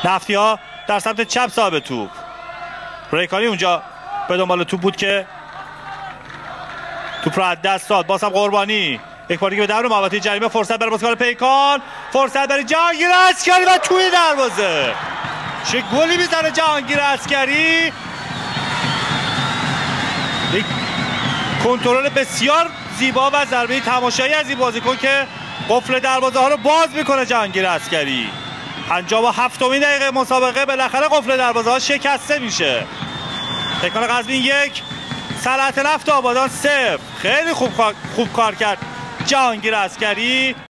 نفتی‌ها در سمت چپ صاحب توپ. ریکاری اونجا به دنبال توپ بود که توپ را از دست داد. باز هم قربانی یک بار دیگه به دور محوطه جریمه. فرصت برای بازیکن پیکان، فرصت برای جهانگیر عسکری و توی دروازه. چه گلی میزنه جهانگیر عسکری. یک کنترل بسیار زیبا و ضربه تماشایی از این بازیکن که قفل دروازه ها رو باز میکنه. جهانگیر عسکری 57مین دقیقه مسابقه بالاخره قفل دروازه ها شکسته میشه. تکان قزوین 1 صنعت نفت آبادان 0. خیلی خوب کار کرد جهانگیر عسکری.